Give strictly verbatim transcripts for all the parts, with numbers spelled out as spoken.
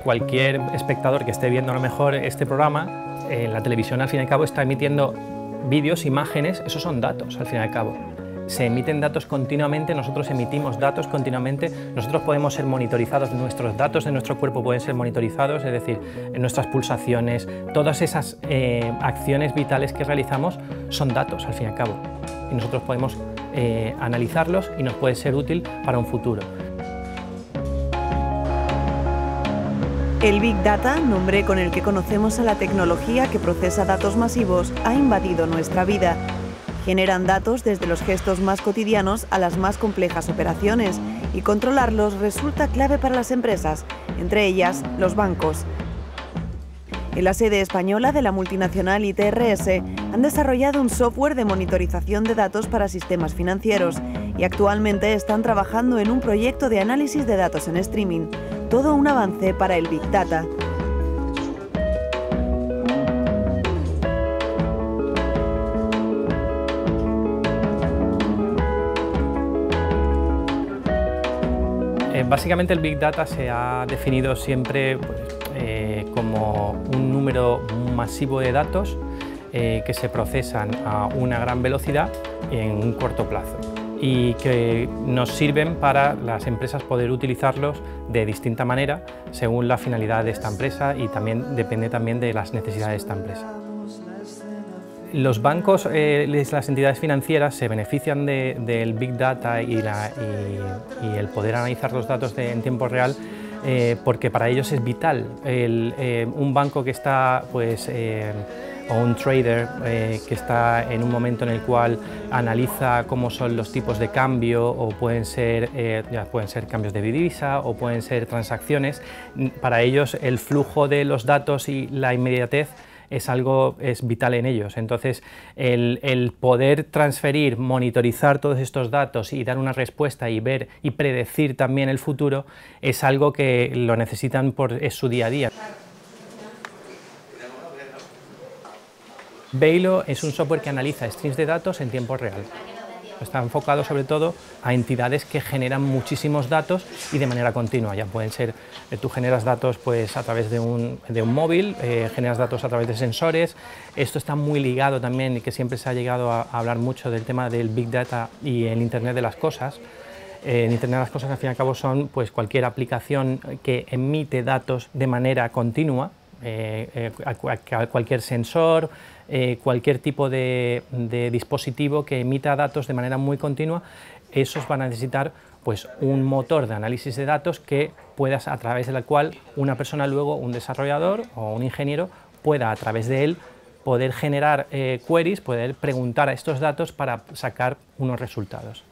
cualquier espectador que esté viendo a lo mejor este programa, eh, la televisión al fin y al cabo está emitiendo vídeos, imágenes, esos son datos al fin y al cabo. Se emiten datos continuamente, nosotros emitimos datos continuamente, nosotros podemos ser monitorizados, nuestros datos de nuestro cuerpo pueden ser monitorizados, es decir, nuestras pulsaciones, todas esas eh, acciones vitales que realizamos son datos al fin y al cabo. Y nosotros podemos eh, analizarlos y nos puede ser útil para un futuro. El Big Data, nombre con el que conocemos a la tecnología que procesa datos masivos, ha invadido nuestra vida. Generan datos desde los gestos más cotidianos a las más complejas operaciones y controlarlos resulta clave para las empresas, entre ellas los bancos. En la sede española de la multinacional I T R S han desarrollado un software de monitorización de datos para sistemas financieros y actualmente están trabajando en un proyecto de análisis de datos en streaming, todo un avance para el Big Data. Básicamente el Big Data se ha definido siempre pues, eh, como un número masivo de datos eh, que se procesan a una gran velocidad en un corto plazo y que nos sirven para las empresas poder utilizarlos de distinta manera según la finalidad de esta empresa y también depende también de las necesidades de esta empresa. Los bancos, eh, las entidades financieras se benefician de, del Big Data y, la, y, y el poder analizar los datos de, en tiempo real eh, porque para ellos es vital. El, eh, un banco que está, pues, eh, o un trader eh, que está en un momento en el cual analiza cómo son los tipos de cambio o pueden ser, eh, ya pueden ser cambios de divisa o pueden ser transacciones, para ellos el flujo de los datos y la inmediatez es algo es vital en ellos. Entonces, el, el poder transferir, monitorizar todos estos datos y dar una respuesta y ver y predecir también el futuro es algo que lo necesitan por es su día a día. Velo es un software que analiza streams de datos en tiempo real. Está enfocado sobre todo a entidades que generan muchísimos datos y de manera continua. Ya pueden ser, eh, tú generas datos pues, a través de un, de un móvil, eh, generas datos a través de sensores. Esto está muy ligado también y que siempre se ha llegado a, a hablar mucho del tema del Big Data y el Internet de las cosas. Eh, el Internet de las cosas al fin y al cabo son pues, cualquier aplicación que emite datos de manera continua. Eh, eh, a, a cualquier sensor, eh, cualquier tipo de, de dispositivo que emita datos de manera muy continua, esos van a necesitar pues, un motor de análisis de datos que puedas, a través del cual una persona luego, un desarrollador o un ingeniero, pueda a través de él poder generar eh, queries, poder preguntar a estos datos para sacar unos resultados.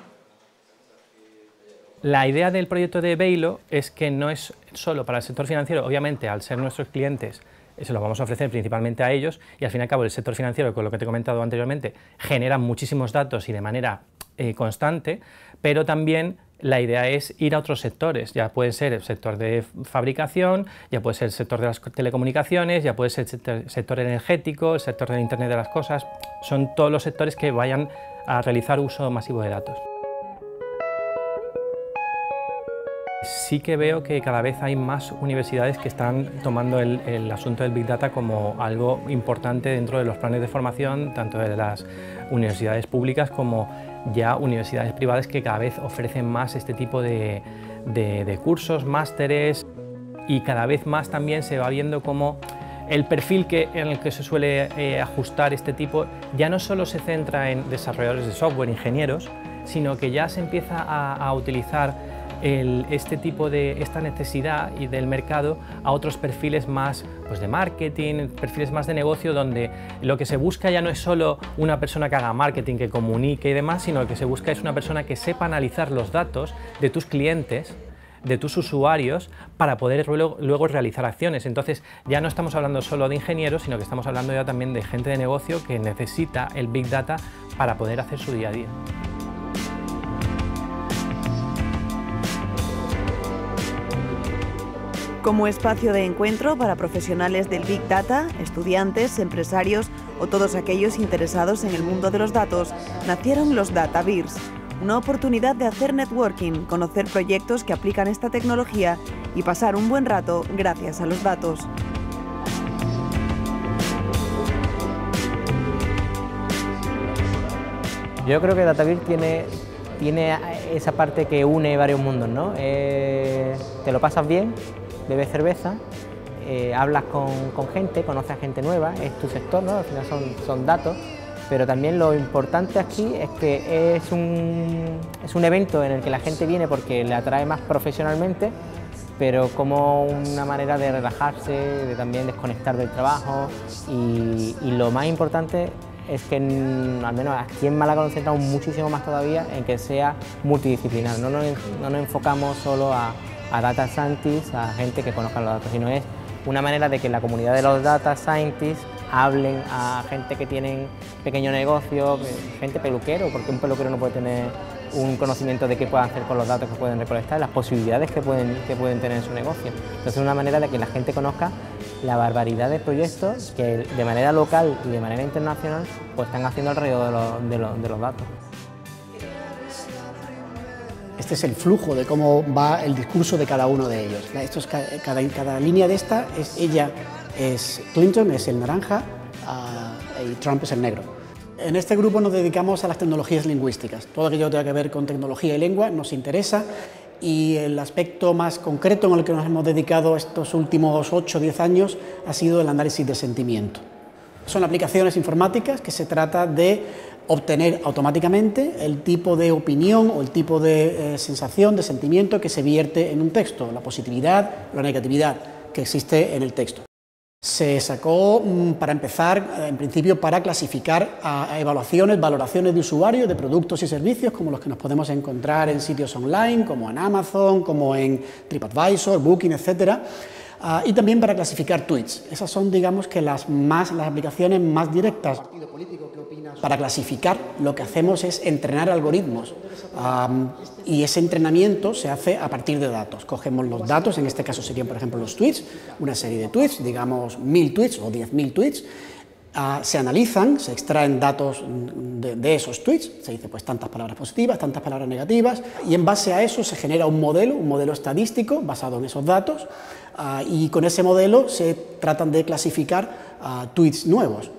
La idea del proyecto de Velo es que no es solo para el sector financiero, obviamente al ser nuestros clientes se lo vamos a ofrecer principalmente a ellos y al fin y al cabo el sector financiero, con lo que te he comentado anteriormente, genera muchísimos datos y de manera eh, constante, pero también la idea es ir a otros sectores, ya puede ser el sector de fabricación, ya puede ser el sector de las telecomunicaciones, ya puede ser el sector, sector energético, el sector del Internet de las cosas, son todos los sectores que vayan a realizar uso masivo de datos. Sí que veo que cada vez hay más universidades que están tomando el, el asunto del Big Data como algo importante dentro de los planes de formación, tanto de las universidades públicas como ya universidades privadas que cada vez ofrecen más este tipo de, de, de cursos, másteres, y cada vez más también se va viendo como el perfil que, en el que se suele eh, ajustar este tipo ya no solo se centra en desarrolladores de software, ingenieros, sino que ya se empieza a, a utilizar El, este tipo de esta necesidad y del mercado a otros perfiles más pues de marketing, perfiles más de negocio, donde lo que se busca ya no es solo una persona que haga marketing, que comunique y demás, sino que se busca es una persona que sepa analizar los datos de tus clientes, de tus usuarios, para poder luego, luego realizar acciones. Entonces ya no estamos hablando solo de ingenieros, sino que estamos hablando ya también de gente de negocio que necesita el Big Data para poder hacer su día a día. Como espacio de encuentro para profesionales del Big Data, estudiantes, empresarios o todos aquellos interesados en el mundo de los datos, nacieron los Data Beers, una oportunidad de hacer networking, conocer proyectos que aplican esta tecnología y pasar un buen rato gracias a los datos. Yo creo que DataVirs tiene, tiene esa parte que une varios mundos, ¿no? Eh, te lo pasas bien, bebes cerveza, eh, hablas con, con gente, conoces a gente nueva, es tu sector, ¿no? Al final son, son datos, pero también lo importante aquí es que es un, es un evento en el que la gente viene porque le atrae más profesionalmente, pero como una manera de relajarse, de también desconectar del trabajo y, y lo más importante es que en, al menos aquí en Málaga nos centramos muchísimo más todavía en que sea multidisciplinar, no nos, no nos enfocamos solo a, a data scientists, a gente que conozca los datos, sino es una manera de que la comunidad de los data scientists hablen a gente que tienen pequeño negocio, gente peluquero, porque un peluquero no puede tener un conocimiento de qué pueden hacer con los datos que pueden recolectar, las posibilidades que pueden, que pueden tener en su negocio. Entonces es una manera de que la gente conozca la barbaridad de proyectos que de manera local y de manera internacional pues están haciendo alrededor de los, de los, de los datos. Este es el flujo de cómo va el discurso de cada uno de ellos. Esto es cada, cada línea de esta, es, ella es Clinton, es el naranja, uh, y Trump es el negro. En este grupo nos dedicamos a las tecnologías lingüísticas. Todo aquello que tenga que ver con tecnología y lengua nos interesa, y el aspecto más concreto en el que nos hemos dedicado estos últimos ocho o diez años ha sido el análisis de sentimiento. Son aplicaciones informáticas que se trata de obtener automáticamente el tipo de opinión o el tipo de eh, sensación, de sentimiento que se vierte en un texto, la positividad o la negatividad que existe en el texto. Se sacó, para empezar, en principio para clasificar a evaluaciones, valoraciones de usuarios de productos y servicios como los que nos podemos encontrar en sitios online, como en Amazon, como en TripAdvisor, Booking, etcétera. Uh, y también para clasificar tweets. Esas son, digamos, que las, más, las aplicaciones más directas. Para clasificar, lo que hacemos es entrenar algoritmos, um, y ese entrenamiento se hace a partir de datos. Cogemos los datos, en este caso serían, por ejemplo, los tweets, una serie de tweets, digamos mil tweets o diez mil tweets, uh, se analizan, se extraen datos de, de esos tweets, se dice pues tantas palabras positivas, tantas palabras negativas, y en base a eso se genera un modelo, un modelo estadístico basado en esos datos, uh, y con ese modelo se tratan de clasificar uh, tweets nuevos.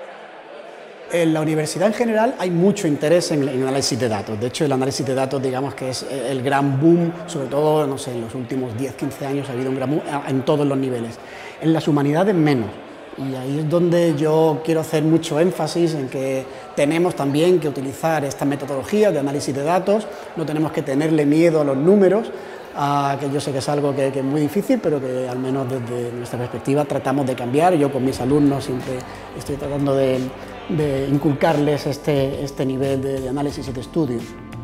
En la universidad en general hay mucho interés en el análisis de datos. De hecho, el análisis de datos, digamos que es el gran boom, sobre todo, no sé, en los últimos diez, quince años ha habido un gran boom en todos los niveles. En las humanidades menos. Y ahí es donde yo quiero hacer mucho énfasis en que tenemos también que utilizar esta metodología de análisis de datos, no tenemos que tenerle miedo a los números, Uh, que yo sé que es algo que, que es muy difícil, pero que al menos desde nuestra perspectiva tratamos de cambiar. Yo con mis alumnos siempre estoy tratando de, de inculcarles este, este nivel de, de análisis y de estudio.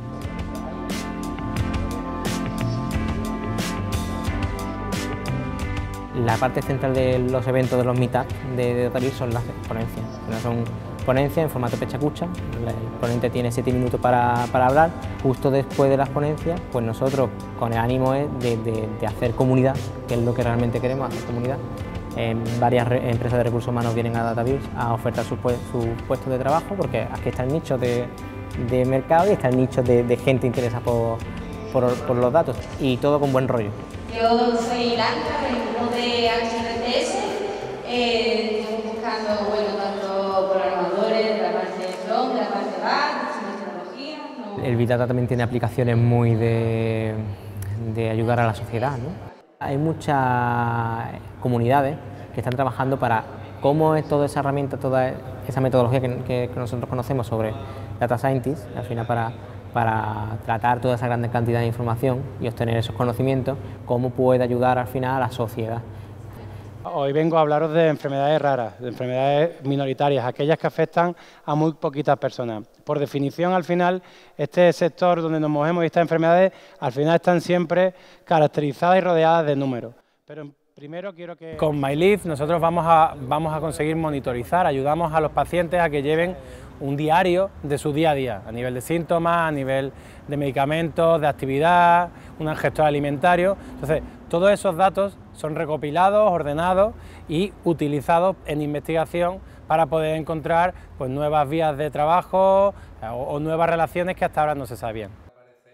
La parte central de los eventos de los meetups de, de DataVirs son las ponencias. Son ponencias en formato pecha-cucha, el ponente tiene siete minutos para, para hablar. Justo después de las ponencias, pues nosotros con el ánimo es de, de, de hacer comunidad, que es lo que realmente queremos, hacer comunidad. Eh, varias re, empresas de recursos humanos vienen a DataVirs a ofertar sus su puestos de trabajo, porque aquí está el nicho de, de mercado y está el nicho de, de gente interesada por, por, por los datos, y todo con buen rollo. Yo soy Blanca, vengo de H R T S, eh, estamos buscando, bueno, tanto programadores de la parte de front, de la parte back, de tecnología. No. El Big Data también tiene aplicaciones muy de, de ayudar a la sociedad, ¿no? Hay muchas comunidades que están trabajando para cómo es toda esa herramienta, toda esa metodología que, que, que nosotros conocemos sobre Data Scientist, al final para para tratar toda esa gran cantidad de información y obtener esos conocimientos, cómo puede ayudar al final a la sociedad. Hoy vengo a hablaros de enfermedades raras, de enfermedades minoritarias, aquellas que afectan a muy poquitas personas. Por definición, al final, este sector donde nos movemos y estas enfermedades, al final están siempre caracterizadas y rodeadas de números. Pero primero quiero que... Con MyLeaf nosotros vamos a, vamos a conseguir monitorizar, ayudamos a los pacientes a que lleven un diario de su día a día, a nivel de síntomas, a nivel de medicamentos, de actividad, un gestor alimentario. Entonces, todos esos datos son recopilados, ordenados y utilizados en investigación para poder encontrar pues, nuevas vías de trabajo o, o nuevas relaciones que hasta ahora no se sabían.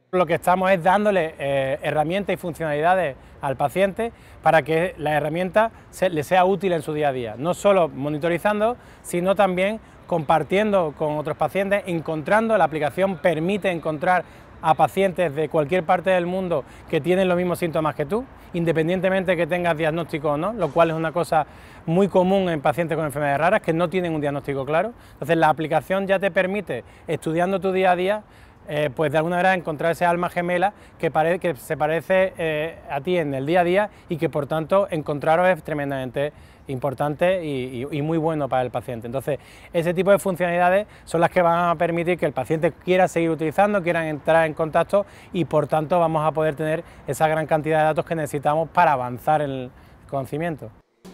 Lo que estamos es dándole eh, herramientas y funcionalidades al paciente para que la herramienta se, le sea útil en su día a día, no solo monitorizando, sino también compartiendo con otros pacientes, encontrando, la aplicación permite encontrar a pacientes de cualquier parte del mundo que tienen los mismos síntomas que tú, independientemente de que tengas diagnóstico o no, lo cual es una cosa muy común en pacientes con enfermedades raras que no tienen un diagnóstico claro. Entonces la aplicación ya te permite, estudiando tu día a día, eh, pues de alguna manera encontrar ese alma gemela que, pare que se parece eh, a ti en el día a día y que por tanto encontraros es tremendamente importante y, y, y muy bueno para el paciente. Entonces, ese tipo de funcionalidades son las que van a permitir que el paciente quiera seguir utilizando, quiera entrar en contacto y por tanto vamos a poder tener esa gran cantidad de datos que necesitamos para avanzar en el conocimiento.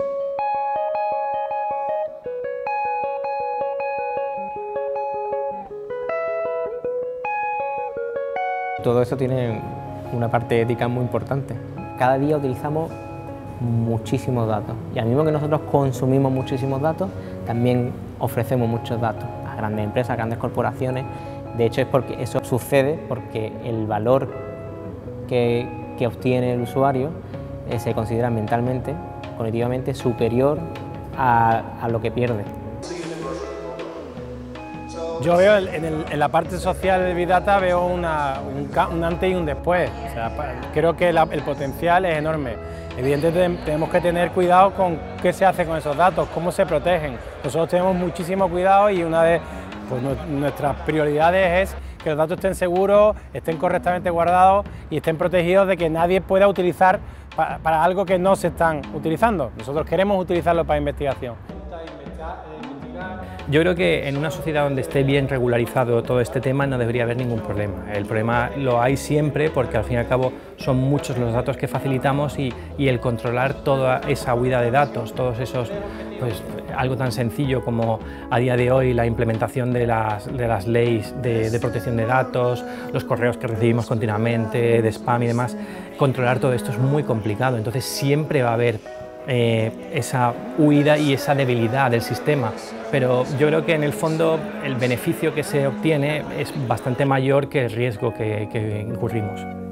Todo eso tiene una parte ética muy importante. Cada día utilizamos muchísimos datos y al mismo que nosotros consumimos muchísimos datos, también ofrecemos muchos datos a grandes empresas, a grandes corporaciones. De hecho, es porque eso sucede porque el valor que, que obtiene el usuario eh, se considera mentalmente, cognitivamente superior a, a lo que pierde. Yo veo en, el, en la parte social de Big Data veo una, un, un antes y un después. O sea, creo que la, el potencial es enorme. Evidentemente tenemos que tener cuidado con qué se hace con esos datos, cómo se protegen. Nosotros tenemos muchísimo cuidado y una de pues, nuestras prioridades es que los datos estén seguros, estén correctamente guardados y estén protegidos de que nadie pueda utilizar para, para algo que no se están utilizando. Nosotros queremos utilizarlo para investigación. Yo creo que en una sociedad donde esté bien regularizado todo este tema no debería haber ningún problema. El problema lo hay siempre porque al fin y al cabo son muchos los datos que facilitamos y, y el controlar toda esa huida de datos, todos esos, pues algo tan sencillo como a día de hoy la implementación de las, de las leyes de, de protección de datos, los correos que recibimos continuamente, de spam y demás, controlar todo esto es muy complicado, entonces siempre va a haber Eh, esa huida y esa debilidad del sistema, pero yo creo que en el fondo el beneficio que se obtiene es bastante mayor que el riesgo que, que incurrimos.